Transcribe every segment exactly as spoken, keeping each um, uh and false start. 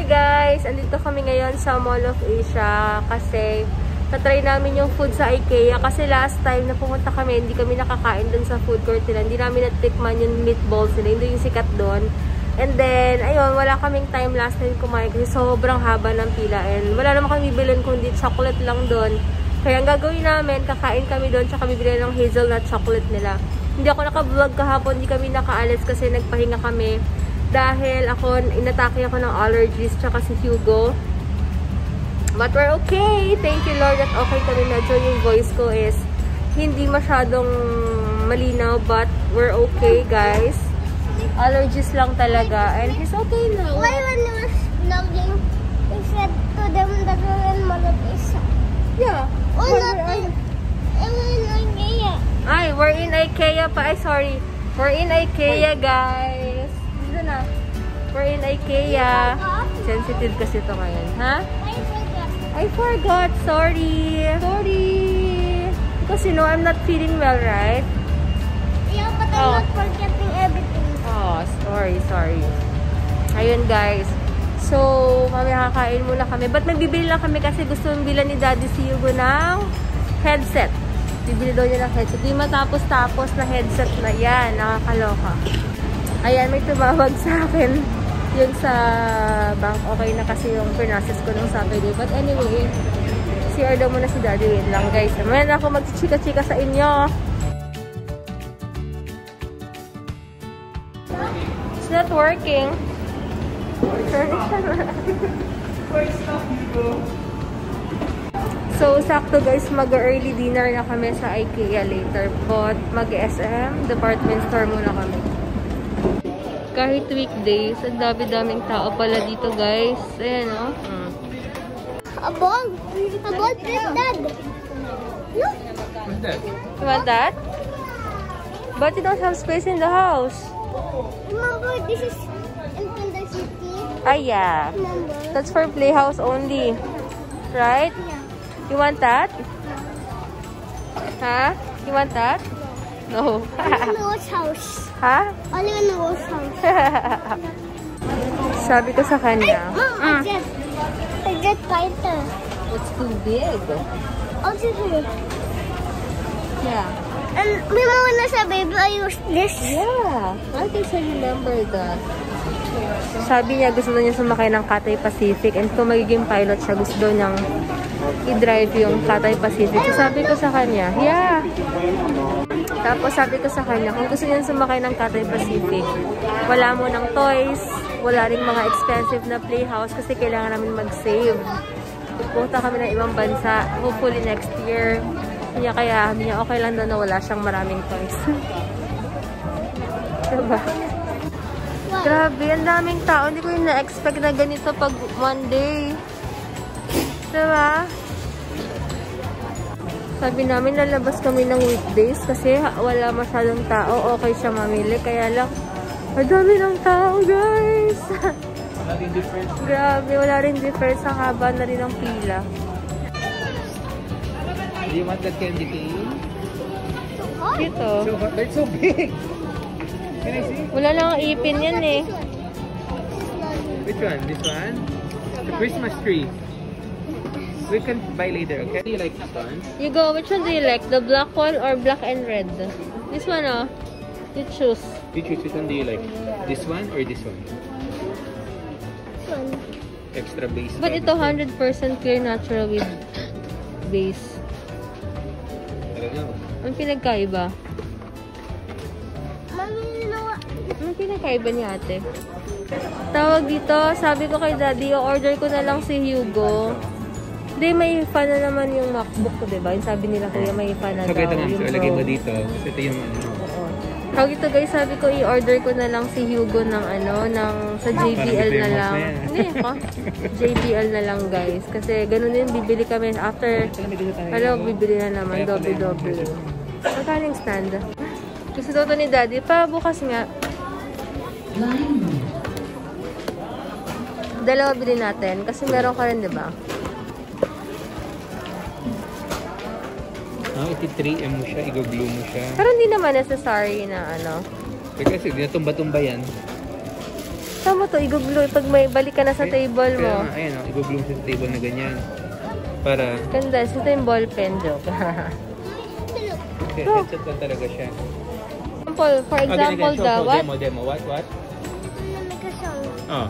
Hi guys! Andito kami ngayon sa Mall of Asia kasi tatry namin yung food sa IKEA kasi last time na pumunta kami, hindi kami nakakain dun sa food court nila. Hindi namin natikman yung meatballs nila. Hindi yung sikat dun. And then, ayun, wala kaming time last time kumain kasi sobrang haba ng pila. And wala naman kami bibilin kundi chocolate lang dun. Kaya ang gagawin namin, kakain kami dun tsaka bibili ng hazelnut chocolate nila. Hindi ako naka-vlog kahapon, hindi kami nakaalis kasi nagpahinga kami. Dahil ako, inatake ako ng allergies tsaka si Hugo. But we're okay. Thank you Lord that okay kami. Medyo yung voice ko is hindi masyadong malinaw but we're okay guys. Allergies lang talaga. And he's okay now. Why when he was vlogging, he said to them that we're in Mall of Asia? Yeah. Oh, not in, we're in IKEA. Ay, we're in IKEA pa. Ay, sorry. We're in IKEA guys. Na. We're in IKEA. Sensitive kasi ito ngayon. Ha? I forgot. I forgot. Sorry. Sorry. Because you know, I'm not feeling well, right? Yeah, but I'm Oh. not forgetting everything. Oh, sorry, sorry. Ayun, guys. So, mamaya kakain muna kami. But may bibili lang kami kasi gusto mong bilan ni Daddy si Hugo ng headset. Bibili daw niya ng headset. Di matapos-tapos na headset na yan. Nakakaloka. Ayan, may tumawag sa akin yun sa bank. Okay na kasi yung pinases ko nung Saturday. But anyway, C R daw muna si Daddy. Wait lang guys. Mamaya na ako magchichika-chika sa inyo. It's not working. So, sakto guys, mag-early dinner na kami sa IKEA later. But mag-S M, department store muna kami. Kahit weekdays, ang dami-daming tao pala dito, guys. Ayan, o. Oh. Hmm. A ball. A ball, please, Dad. Look. What's that? You want that? But you don't have space in the house. Remember, this is in Kinder City. Ah, yeah. Remember? That's for playhouse only. Right? Yeah. You want that? Huh? You want that? No. Only in the wash house. Ha? Only in the wash house. Sabi ko sa kanya. Ay, Mom, I just, I just tighter. It's too big. Also here. Yeah. And remember when I was a baby, I used this? Yeah. I guess I remember that. Sabi niya gusto niya sumakay ng Cathay Pacific and kung magiging pilot siya, gusto daw niyang i-drive yung Cathay Pacific. So sabi ko sa kanya, yeah. Tapos sabi ko sa kanya, kung gusto niya sumakay ng Cathay Pacific, wala mo ng toys, wala rin mga expensive na playhouse kasi kailangan namin mag-save. Pupunta kami ng ibang bansa, hopefully next year. Kanya kaya, niya okay lang daw na wala siyang maraming toys. Diba? Grabe, ang daming tao. Hindi ko yung na-expect na ganito pag Monday. Diba? Sabi namin, lalabas kami ng weekdays kasi wala masyadong tao. Okay siya mamili. Kaya lang, ang dami ng tao, guys. Wala rin difference. Grabe, wala rin difference. Ang haba na rin ang pila. Do you want that candy cane? Dito. So, that's so big. Can I see? Wala lang ang ipin yan eh. Which one? This one? The Christmas tree. We can buy later, okay? Do you like this one? You go, which one do you like? The black one or black and red? This one, oh. You choose. You choose which one do you like? This one or this one? One. Extra base. But ito one hundred percent clear natural with base. I don't know. Ang pinagkaiba? Mommy, you know what? Anong pinagkaiba ni ate? Tawag dito, sabi ko kay Daddy, order ko na lang si Hugo. Hindi, may fan na naman yung MacBook ko, diba? Yung sabi nila kuya, may fan na So, daw. ito nga. So, yung lagay mo Pro. dito. So, ito yung ano. Oo. Tawag dito guys, sabi ko, i-order ko na lang si Hugo ng ano, ng sa J B L na lang. Hindi ako. J B L na lang guys. Kasi ganun din, bibili kami after, ano, bibili na naman, double-double. Magkano yung stand? Gusto daw to ni Daddy. Pa, bukas nga. Dalawa bilhin natin. Kasi meron ka rin, diba? Ah, iti three M mo siya, i-glue mo siya. Pero hindi naman necessary na ano. Kasi hindi na tumba-tumba yan. Saan mo to? I-glue pag may balik ka na sa table mo. Kaya nga, ayan o, i-glue mo sa table na ganyan. Para... Ganda. Ito yung ball pen, joke. Okay, Go. headset lang talaga siya. Example, for example, show, the show, what? Demo, demo. What, what? Make a sound. Oh.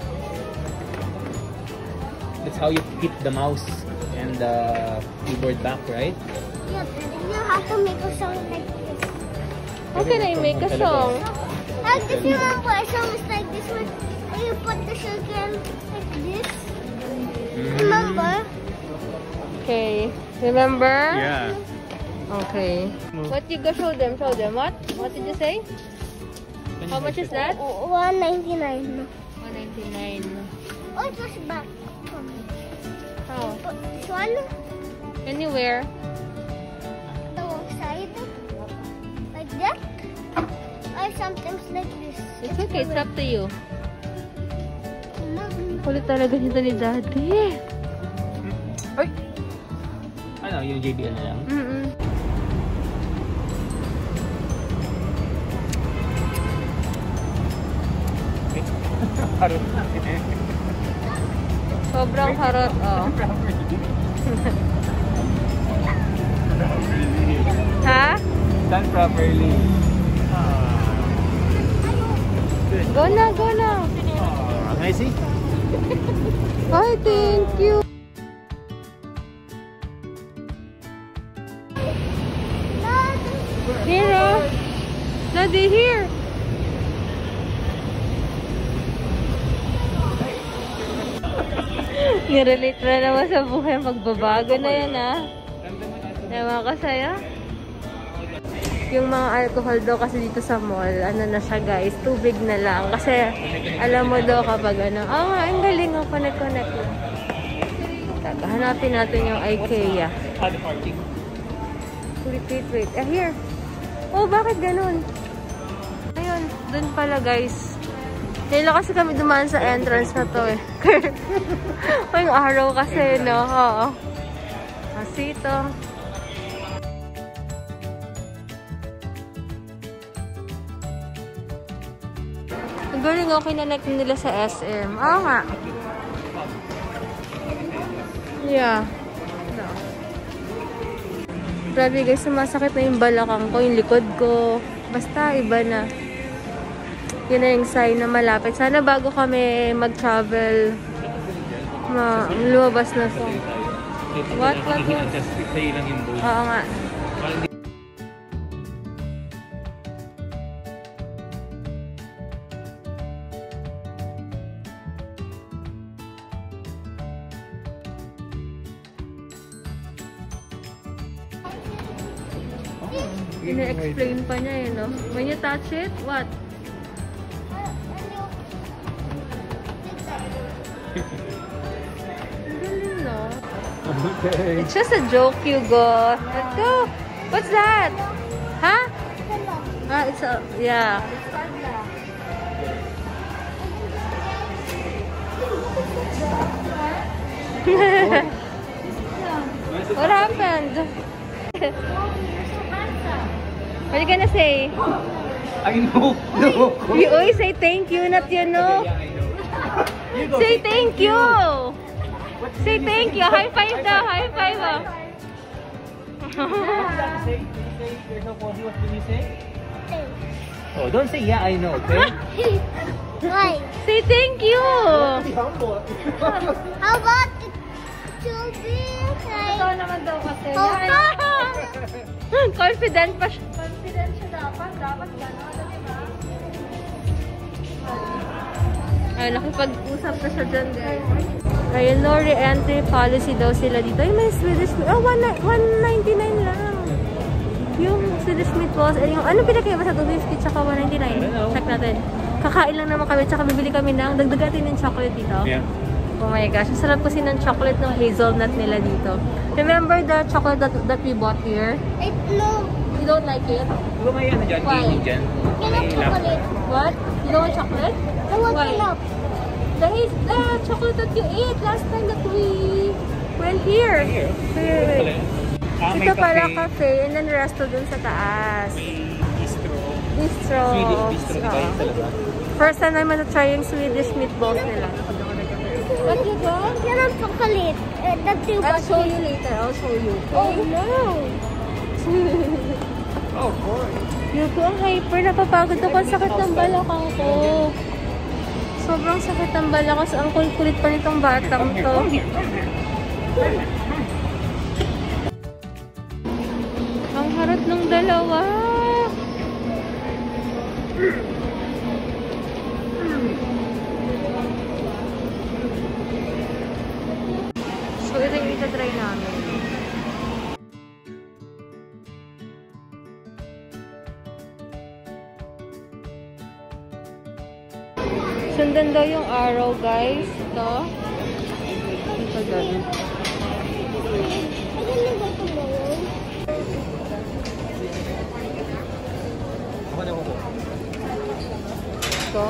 That's how you hit the mouse and the keyboard back, right? Yeah, you have to make a sound like this. How can I make a song? Like if you remember a song is like this one, and you put the sugar like this. Mm. Remember? Okay. Remember? Yeah. Okay. What you go show them? Show them. What? What did you say? How much is that? one ninety-nine. one ninety-nine. Oh, it was back. How? This one, Can you wear? the side, like that. Or sometimes like this. It's okay. It's up to you. No, no. Kulit talaga nito ni Daddy. Ay! Ano, yung J B L na lang? Mm-mm. Harap na. Sobrang harot, oh. Ha? Done properly. Go na, go na. Oh, can I see? Ay, thank you. Here, oh. Daddy, here. Nirelate na naman sa buhay. Magbabago na yan, ah. Ewan ko sa'yo. Yung mga alcohol daw kasi dito sa mall, ano na siya guys, tubig na lang. Kasi alam mo daw kapag ano, ah nga, ang galing oh, connect-connect lang. Taka, hanapin natin yung IKEA. Wait, wait, wait. Ah, here. Oh, bakit ganun? Ayun, dun pala guys. Kailan kasi kami dumaan sa entrance na to eh. Yung araw kasi, no? Oo. Kasi ito. Ang galing ako, kinonect nila sa S M. Oo nga. Yeah. No. Grabe guys, sumasakit na yung balakang ko, yung likod ko. Basta, iba na. Yun na yung sign na malapit. Sana bago kami mag-travel, ma lumabas na to. What? What? What? Oo nga. Ina-explain pa niya eh, no? When you touch it, what? Galing, no? Okay. It's just a joke, Hugo. Let's go. What's that? Huh? Ah, it's a, yeah. What happened? What are you gonna say? I know. No. We always say thank you, not you know. Yeah, I know. You go, Say thank you. What Say did you thank say? you. High five daw. High five. Oh. Say, say, there's no coffee. What did you say? Oh, don't say yeah, I know, okay? Why? Say thank you. Be humble. How about the children? Ito naman daw kasi. Oh, Confident pa siya. confident siya dapat. Dapat gano'n, di ba? Ay, nakipag-usap na siya dyan, guys. Ayun, no re-entry policy daw sila dito. Ay, may Swedish meat. Oh, one ninety-nine lang. Yung Swedish meatballs. Eh, yung, ano pinakaiba sa two fifty tsaka one ninety-nine? Check natin. Kakain lang naman kami, tsaka bibili kami ng dagdagatin ng chocolate dito. Yeah. Oh my gosh, ang sarap kasi ng chocolate ng hazelnut nila dito. Remember the chocolate that, that we bought here? It, no. You don't like it? Di ba may ano dyan? Why? Gaming dyan? Can May I lap. chocolate? What? You don't want chocolate? I want Why? to The, haz- the chocolate that you ate last time that we went here. Here. Wait, wait, wait. Ah, may Ito pala cafe. cafe and then resto dun sa taas. May bistro. Bistro. Swedish bistro, di ba yun Oo. talaga? First time namin na-try yung Swedish meatballs nila. What you got? Yan ang chocolate. Uh, the two I'll show you later. I'll show you. Oh no! Oh, boy. Yuko, ang hyper. Napapagod ako. Ang sakit ng balakang ko. Sobrang sakit ng balakang. Ang kulit-kulit pa nitong batang to. Ang harot ng dalawa. So, ito yung itatry namin. Sundan daw yung arrow, guys. Ito. Ito ganun. Ito.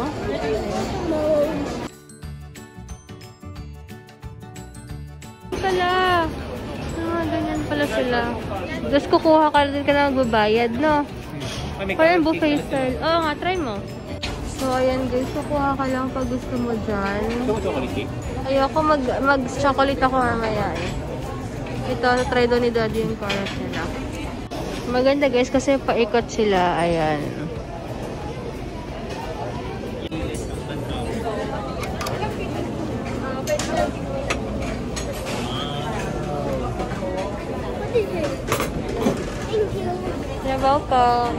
Pala. Ah, ganyan pala sila. Tapos kukuha ka din ka na magbabayad, no? Parang buffet style. Oo nga, try mo. So, ayan guys, kukuha ka lang pag gusto mo dyan. Ayoko mag, mag-chocolate ako mamaya eh. Ito, try daw ni Daddy yung carrot nila. Maganda guys, kasi paikot sila. Ayan. Thank you. You're welcome.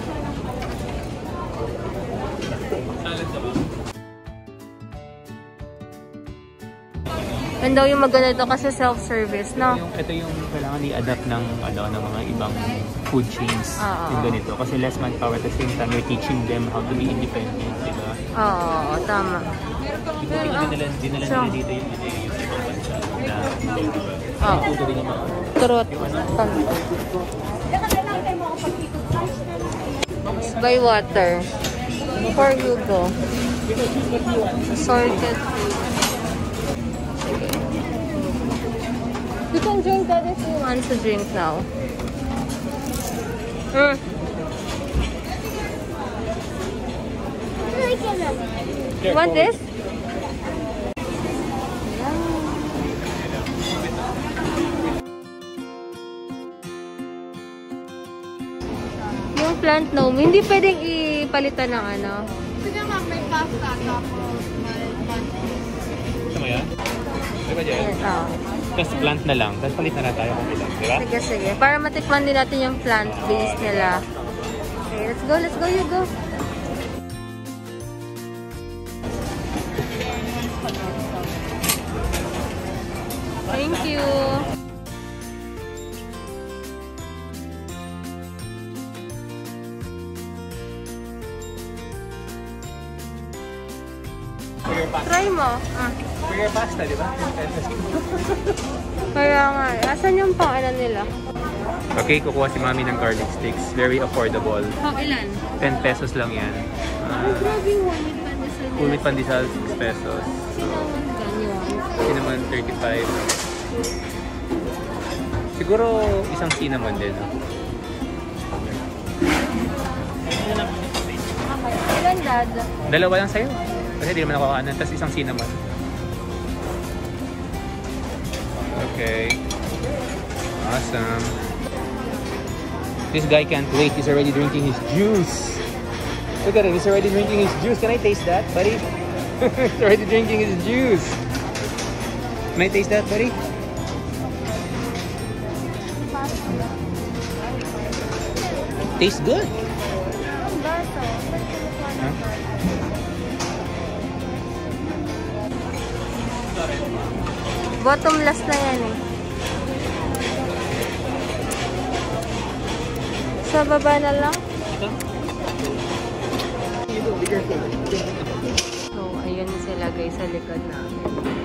Yan daw yung maganda ito kasi self-service, no? Yung, ito yung kailangan i-adapt ng, ano, ng mga ibang food chains. Oo. Yung ganito. Kasi less manpower at the same time, you're teaching them how to be independent, di ba? Oo, tama. Hindi nila nila nila So, dito yung ano yung ibang bansa na hindi, di ba? Oo. Puto din naman. Turot. By water. For you go. Sorted food. You can drink that if you want to drink now. Mm. You want this? Yung plant gnome, hindi pwedeng ipalitan ng ano. Sige nga, may pasta tapos may pasta. Gusto mo yan? Di ba dyan? Oo. Tapos plant na lang. Tapos palit na lang tayo kung ilan, di ba? Sige, sige. Para matikman din natin yung plant base nila. Okay, let's go, let's go, you go. Thank you. Try mo. Ah. For your pasta, di ba? Kaya nga. Asan yung pang ano nila? Okay, kukuha si Mami ng garlic sticks. Very affordable. Pang ilan? ten pesos lang yan. Ay, Uh, grabe yung one with pandesal nila. full with pandesal, six pesos. Cinnamon ganyan. Cinnamon, thirty-five. Siguro isang cinnamon din. No? Okay. Ilan, Dad? Dalawa lang sa'yo. Kasi di naman ako kakanan. Tapos isang cinnamon. Okay. Awesome. This guy can't wait. He's already drinking his juice. Look at him. He's already drinking his juice. Can I taste that, buddy? He's already drinking his juice. Can I taste that, buddy? Tastes good. Huh? Bottomless na yan eh. Sa baba na lang. So, ayun sila guys sa likod namin.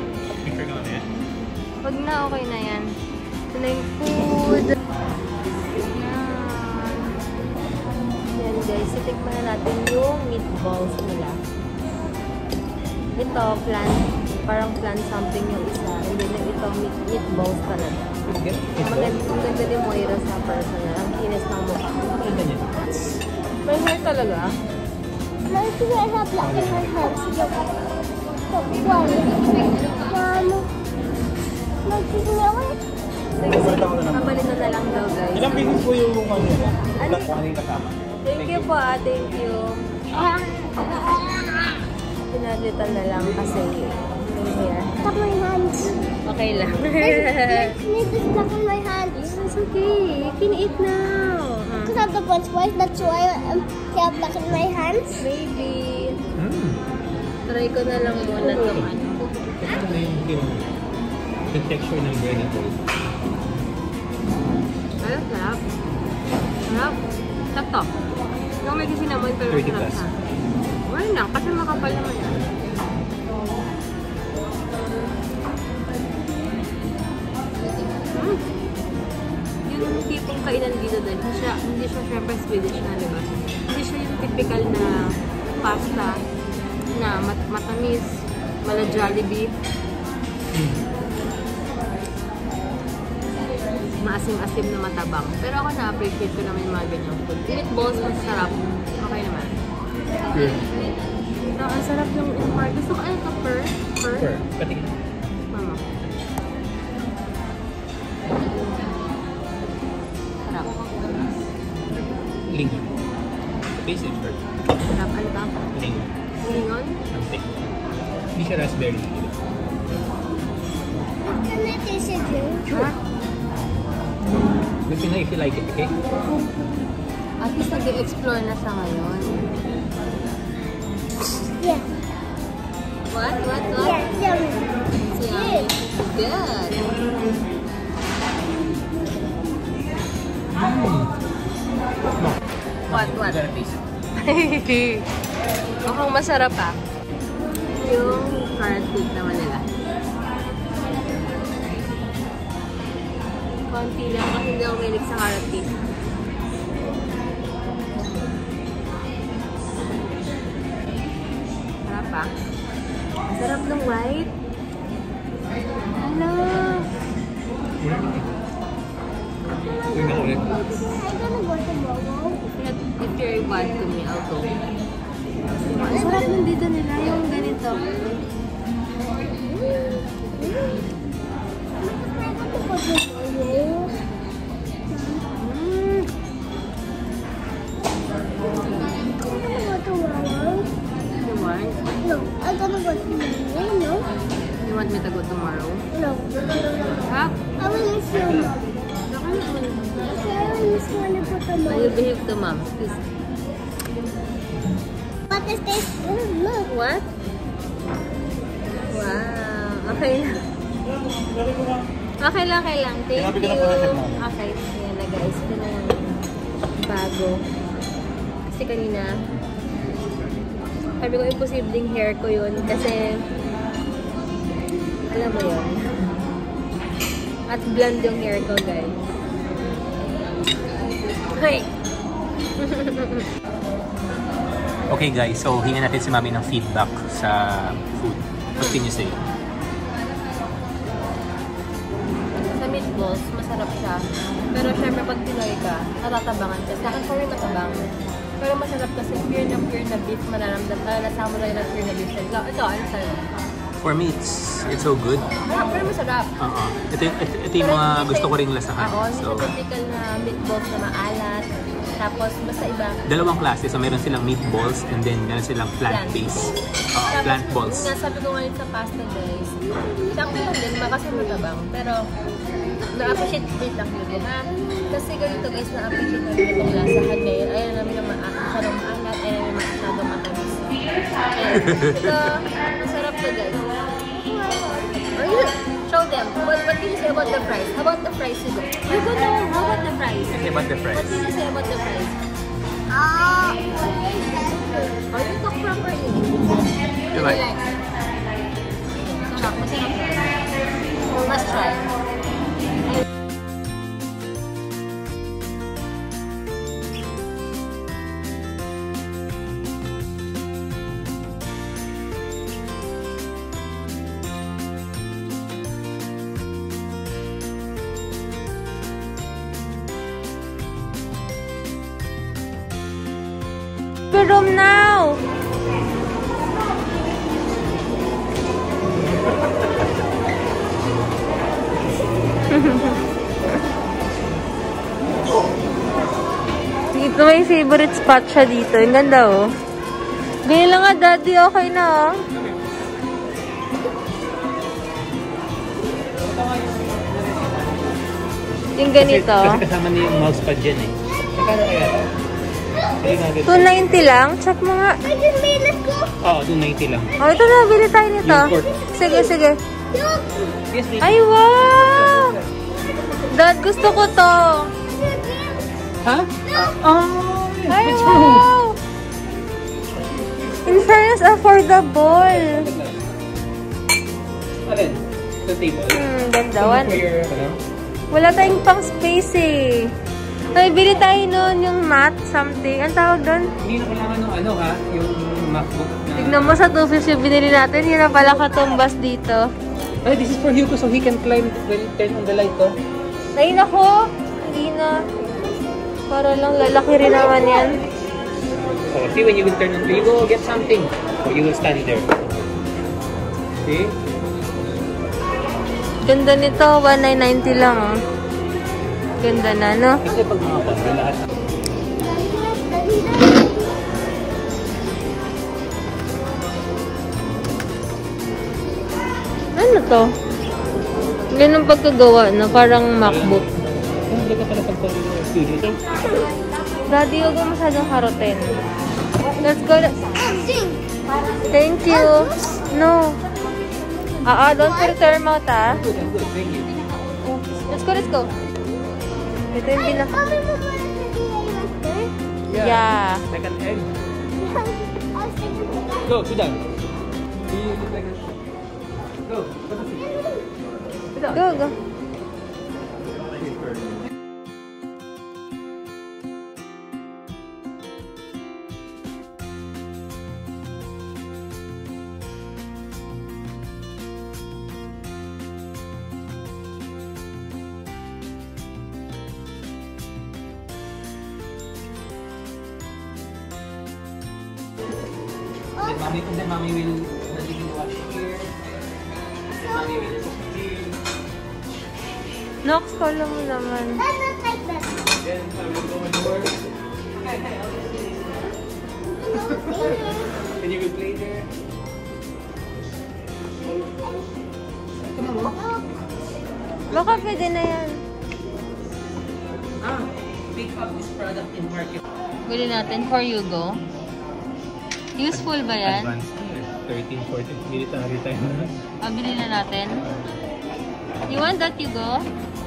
Huwag na, okay na yan. Ito na yung food. Yan. Yan guys, itikman na natin yung meatballs nila. Ito, plant. Parang plant something yung isa. And then yung ito, meat, meatballs talaga. Maganda, maganda din Moira sa personal. Ang kinis ng mukha. May hair talaga. Mom, see, I have black in my hands. Look. Look, one. Mom. Mom, see, me away. Kapalit na lang daw, guys. Ilang pieces po yung ano? Ano? Ano yung kasama? Thank you po, ah. Thank you. Pinalitan na lang kasi yung hair. Stop my hands. Okay lang. Let's need this black in my hands. It's okay. You can eat now. Because of the buns, why? That's why um, I have black in my hands. Maybe. Mm. Try ko na lang muna itong ano. Ito na yung, yung, yung texture ng bread ito. Ay, sarap. Sarap. Sarap to. Yung may cinnamon pero thirty sarap plus. siya. Wala lang, kasi makapal naman yan. Mm. Yung tipong kainan dito doon, hindi siya, hindi siya syempre Swedish na, diba? Hindi siya yung typical na pasta na mat matamis, mala Jollibee. Maasim-asim na matabang. Pero ako na-appreciate ko naman yung mga ganyang food. Meatballs, masarap. Okay naman. Sure. So, ang sarap yung umar. Gusto ko ano ito? Fur? Fur? Sure. Patingin. Mama. Sarap. Lingon. Basic first. Sarap. Ano ba? Lingon. Lingon? Something. Hindi siya raspberry. Can I taste it too? Sure. Let me know if you like it, okay? At least nag-explore na siya ngayon. Yeah. What? What? What? Yeah, yummy. It's yummy. Good. What? What? You gotta taste it. Mukhang masarap ah. Yung carrot cake naman nila. Konti lang kasi hindi ako mahilig sa carrot cake. Sarap ah. Sarap ng white. Ano? We're not ready. I'm gonna go to Momo. If you're want to me, I'll go. Ang sarap nandito nila yung ganito. You want? No, I'm gonna go to Momo. No, You want me to go tomorrow? no. Ha? I will miss you, Mom. I will miss you when you put the I will Momo. behave to mom. Please. What is this? Mm, look. What? Wow. Okay lang. Okay lang, okay lang. Thank Sinabi ko you. na pala siya, Mom. Okay. Ayan na guys. Ito na yung bago. Kasi kanina, sabi ko imposibleng hair ko yun. Kasi, alam mo yun. At blonde yung hair ko, guys. Hey! Okay guys, so hingan natin si Mami ng feedback sa food. What can you say? Sa meatballs, masarap siya. Pero syempre pag Pinoy ka, natatabangan ka. Sa akin, sorry matabang. Pero masarap kasi pure na pure na beef, manaramdam. Nalalasahan mo na pure na beef siya. Ikaw, ito, ano sa'yo? For me, it's it's so good. Ah, pero masarap. Oo. Ito, ito, ito yung mga gusto ko ring lasahan. Oo, hindi So, siya typical na meatballs na maalat. Tapos, basta iba. dalawang klase. So, meron silang meatballs and then meron silang plant-based. Oo, Tapos, plant balls. Nasabi ko ngayon sa pasta, guys. Sakto lang din, makasama matabang. Pero, na-appreciate wait lang dito, ha? Kasi ganito, guys, na-appreciate namin itong lasahan ngayon. Ayaw namin na masyadong maalat, ayaw namin masyadong matamis. Ayan. So, masarap to, guys. Or you, show them. What, what can you say about the price? How about the price you go? You go to, how about the price? Okay, about the What price. can you say about the price? Ah, Or you talk properly. Diba? Relax. Masarap, masarap. Must try. your room now. Ito may favorite spot siya dito. Ang ganda oh. Ganyan lang nga daddy, okay na oh. Yung ganito. Kasi, kasi kasama niya yung mousepad dyan eh. Magkano kaya? two ninety lang? Check mo nga. Oo, oh, two ninety lang. Oh, ito na. Bili tayo nito. Sige, sige. Yes, ay, wow! Dad, gusto ko to. Ha? Oh, ay, wow! In fairness, affordable. Alin? The table? Hmm, ganda. One. For your, ano? Wala tayong pang space eh. Ay, bili tayo nun yung mat something. Ang tawag doon? Hindi na kailangan ng ano ha, yung MacBook na... Tignan mo sa two fifty yung binili natin. Yun na pala katumbas dito. Ay, this is for Hugo so he can climb when turn on the light to. Ay, nako. Hindi na. Para lang lalaki rin naman yan. So, see when you will turn on, you go get something. Or you will stand there. See? Ganda nito. one nine ninety lang oh. Ganda na, no? Kasi pag mga pag lahat na... Ano to? Ganun pagkagawa na parang MacBook. Hindi ka pala pag-studio. Daddy, huwag mo masyadong karoten. Let's go. Let's... Thank you. No. Ah, ah, don't put it to your mouth, ah. Good, I'm good. Thank you. Let's go, let's go. Ito yung binak... Yeah. Yeah. Like an egg. Go, sit down. You look like a... Go, sit down. Go, go. Then mommy, and then mommy will daddy will wash here. Then mommy will cook here. Nox, kala mo naman. Then I will go and work. Okay, okay, I'll just finish this. And you will play there. Come on, mom. Baka pwede na yan. Ah, pick up this product in market. Bili natin for Hugo. Useful ba yan? Advanced thirteen, fourteen. Military tayo na. Ah, bili na natin. You want that, Hugo?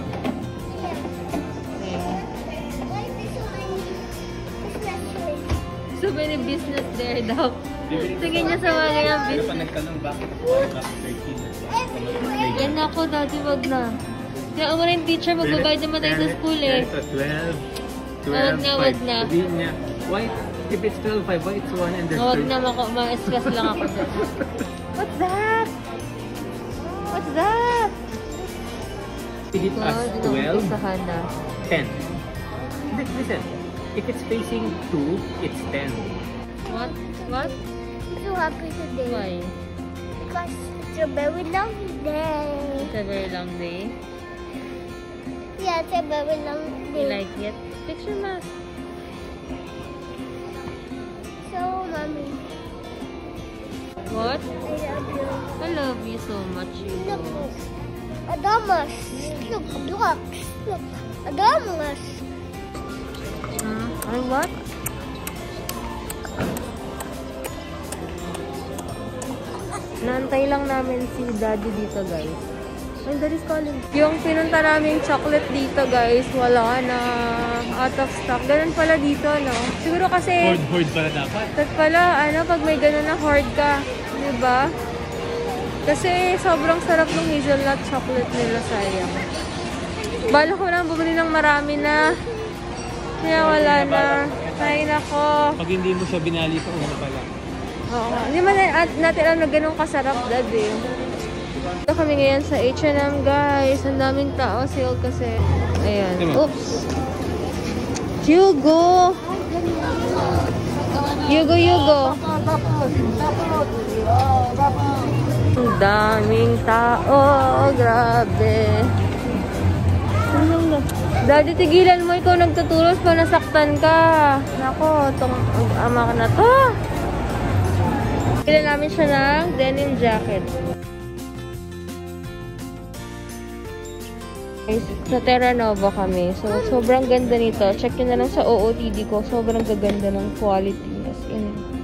So many business there daw. Tingin niya sa mga ganyan Pero pa business. nagtanong bakit bakit thirteen? Yan ako, dati wag na. Kaya mo rin teacher, magbabayad naman tayo sa school eh. twelve, Wag na, wag na. Sabihin niya, why, if it's twelve, five, why it's one and there's Wag thirty? na, ma-stress lang ako dyan. What's that? What's that? Read it as God, twelve, inumpisahan na. ten. Listen, if it's facing two, it's ten. What? What? I'm so happy today. Why? Because it's a very long day. It's a very long day. Yeah, it's a very long day. You like it? Picture mask. So, mommy, What? I love you. I love you so much, Look, Hugo. Adamas. Look, look, look. Adamas. Hmm? Ay, what? Nantay lang namin si Daddy dito, guys. My daddy's calling. Yung pinunta namin chocolate dito, guys, wala na. Out of stock. Ganun pala dito, no? Siguro kasi... Hoard, hoard pala dapat. That pala, ano, pag may ganun na hoard ka, di ba? Kasi sobrang sarap ng hazelnut chocolate nila, sayang. Bala ko lang bumili ng marami na. Kaya wala na. Ay, nako. Pag hindi mo siya binali sa una pala. Oo. Hindi man na- natin alam na ganun kasarap, dad, eh. Ito kami ngayon sa H and M, guys. Ang daming tao. Sale kasi. Ayan. Oops. Hugo! Yugo, yugo. Ang daming tao. Grabe. Daddy, tigilan mo. Ikaw nagtutulos pa, nasaktan ka. Nako, itong ama ka na to. Kailan namin siya ng denim jacket. Sa Terra Nova kami. So, sobrang ganda nito. Check nyo na lang sa O O T D ko. Sobrang gaganda ng quality. As in.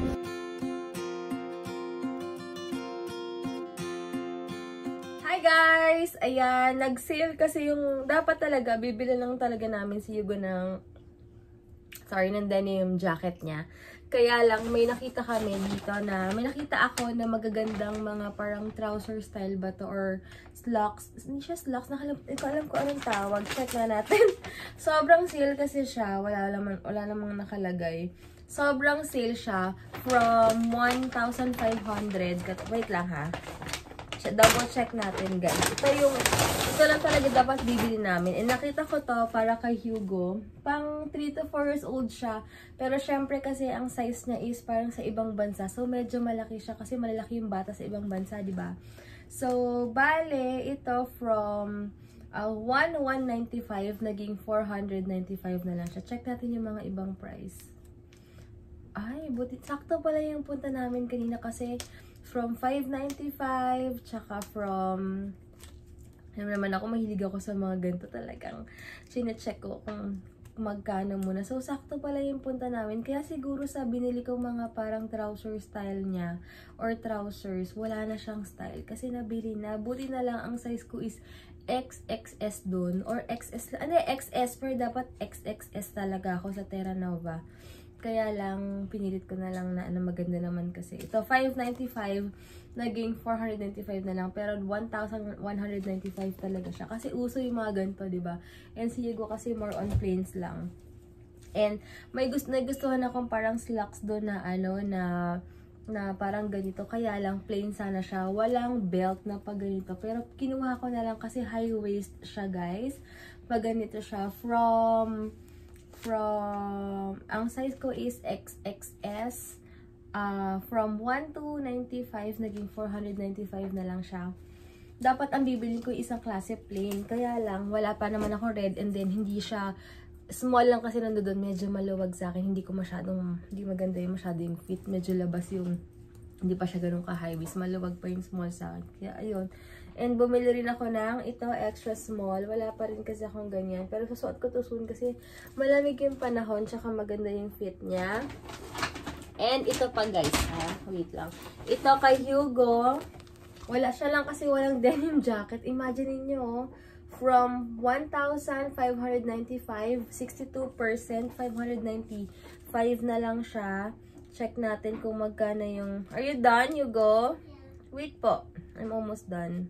Hi guys! Ayan, nag-sale kasi yung dapat talaga, bibili lang talaga namin si Yugo ng sorry, ng denim jacket niya. Kaya lang, may nakita kami dito na, may nakita ako na magagandang mga parang trouser style ba to or slacks. Hindi siya slacks, nakalam, hindi ko alam kung anong tawag. Check na natin. Sobrang sale kasi siya, wala namang, wala namang nakalagay. Sobrang sale siya from one thousand five hundred. Wait lang ha. Double check natin guys. Ito yung, ito lang talaga dapat bibili namin. And nakita ko to para kay Hugo. Pang three to four years old siya. Pero syempre kasi ang size niya is parang sa ibang bansa. So medyo malaki siya kasi malalaki yung bata sa ibang bansa, di ba? So bale, ito from uh, one thousand one hundred ninety-five naging four hundred ninety-five na lang siya. Check natin yung mga ibang price. Ay, buti. Sakto pala yung punta namin kanina kasi from five ninety-five, tsaka from, alam naman ako, mahilig ako sa mga ganito talagang, sinecheck ko kung magkano muna. So, sakto pala yung punta namin. Kaya siguro sa binili ko mga parang trouser style niya, or trousers, wala na siyang style. Kasi nabili na. Buti na lang ang size ko is X X S dun, or X S, ano X S, pero dapat X X S talaga ako sa Terra Nova. Kaya lang, pinilit ko na lang na ano, maganda naman kasi. Ito, five ninety-five, naging four hundred ninety-five na lang. Pero one thousand one hundred ninety-five talaga siya. Kasi uso yung mga ganito, diba? And si Hugo kasi more on plains lang. And may gusto, nagustuhan akong parang slacks doon na ano, na, na parang ganito. Kaya lang, plain sana siya. Walang belt na pag ganito. Pero kinuha ko na lang kasi high waist siya, guys. Pag ganito siya. From... From, ang size ko is X X S. Uh, from one thousand ninety-five, naging four hundred ninety-five na lang siya. Dapat ang bibili ko isang klase plain. Kaya lang, wala pa naman ako red. And then, hindi siya, small lang kasi nandoon. Medyo maluwag sa akin. Hindi ko masyadong, hindi maganda yung masyado yung fit. Medyo labas yung, hindi pa siya ganun ka-high-waist. Maluwag pa yung small sa akin. Kaya, ayun. And bumili rin ako ng ito, extra small. Wala pa rin kasi akong ganyan. Pero susuot ko to soon kasi malamig yung panahon. Tsaka maganda yung fit niya. And ito pa guys, ha? Wait lang. Ito kay Hugo. Wala siya lang kasi walang denim jacket. Imagine niyo from one thousand five hundred ninety-five, sixty-two percent, five hundred ninety-five na lang siya. Check natin kung magkano yung... Are you done, Hugo? Wait po. I'm almost done.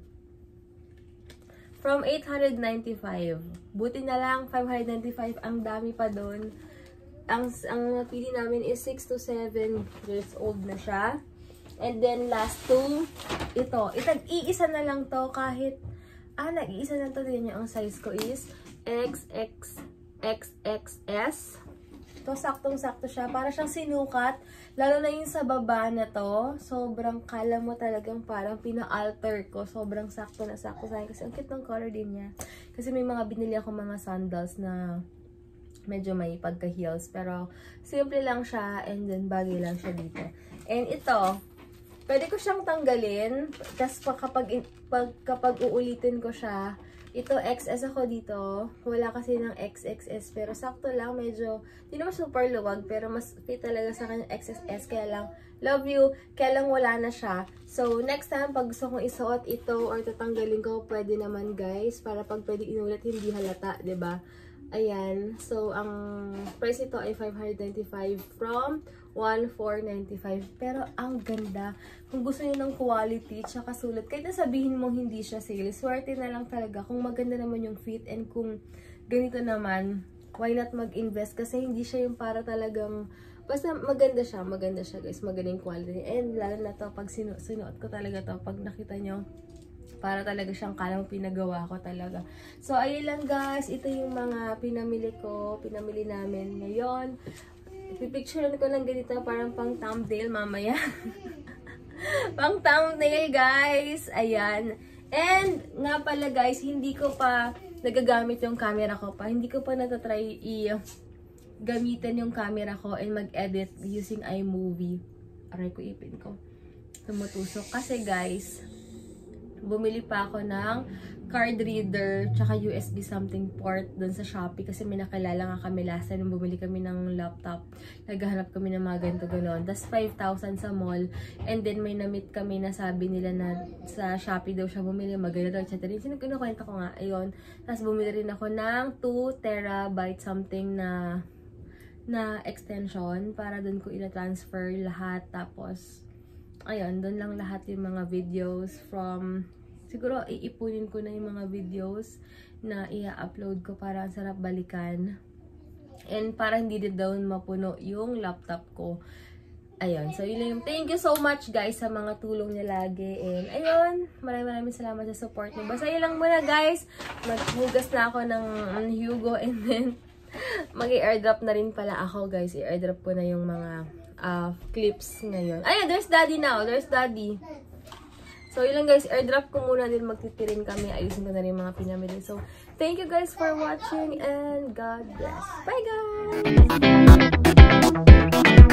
From eight hundred ninety-five. Buti na lang, five hundred ninety-five. Ang dami pa doon. Ang, ang napili namin is six to seven years old na siya. And then, last two, ito. Itag-iisa na lang to kahit, ah, nag-iisa na to din yung ang size ko is X X X S. Ito, saktong-sakto siya. Para siyang sinukat. Lalo na yung sa baba na to. Sobrang kala mo talagang parang pina-alter ko. Sobrang sakto na sakto sa akin. Kasi ang cute ng color din niya. Kasi may mga binili ako mga sandals na medyo may pagka-heels. Pero simple lang siya. And then bagay lang siya dito. And ito, pwede ko siyang tanggalin. Tapos kapag, pag, kapag uulitin ko siya, ito, X S ako dito. Wala kasi ng X X S. Pero sakto lang. Medyo, hindi naman super luwag. Pero mas fit talaga sa akin yung X X S. Kaya lang, love you. Kaya lang wala na siya. So, next time, pag gusto kong isuot ito or tatanggalin ko, pwede naman guys. Para pag pwede inulit, hindi halata. Diba? Ayan. So, ang price ito ay five hundred ninety-five from one thousand four hundred ninety-five. Pero, ang ganda. Kung gusto niyo ng quality, tsaka sulit, kahit na sabihin mong hindi siya sale, swerte na lang talaga. Kung maganda naman yung fit and kung ganito naman, why not mag-invest? Kasi hindi siya yung para talagang, basta maganda siya. Maganda siya guys. Magaling quality. And lalo na to, pag sinu sinuot ko talaga to, pag nakita nyo, para talaga siyang kalang pinagawa ko talaga. So, ayun lang guys. Ito yung mga pinamili ko. Pinamili namin ngayon. Pipicturean ko lang ganito parang pang thumbnail mamaya. Pang thumbnail, guys. Ayan. And, nga pala guys, hindi ko pa nagagamit yung camera ko pa. Hindi ko pa natatry i-gamitin yung camera ko and mag-edit using iMovie. Aray ko, ipin ko. Tumutusok. Kasi guys, bumili pa ako ng card reader tsaka U S B something port dun sa Shopee kasi may nakilala nga kami last time nung bumili kami ng laptop. Naghahanap kami ng mga ganito gano'n. Tas five thousand sa mall. And then may na-meet kami na sabi nila na sa Shopee daw siya bumili. Maganda daw, et cetera. Sino kinukwenta ko nga? Ayun. Tas bumili rin ako ng two terabyte something na na extension para dun ko ina-transfer lahat. Tapos ayun, dun lang lahat yung mga videos from siguro, iipunin ko na yung mga videos na i-upload ko para ang sarap balikan. And para hindi din daw mapuno yung laptop ko. Ayun. So, yun lang yung thank you so much guys sa mga tulong niya lagi. And ayun, maraming maraming salamat sa support niyo. Basta yun lang muna guys. Maghugas na ako ng Hugo and then mag-i-airdrop na rin pala ako guys. I-airdrop ko na yung mga uh, clips ngayon. Ayun, there's daddy now. There's daddy. So, yun lang guys, airdrop ko muna din, magtitirin kami, ayusin ko na rin mga pinamili. So, thank you guys for watching and God bless. Bye guys!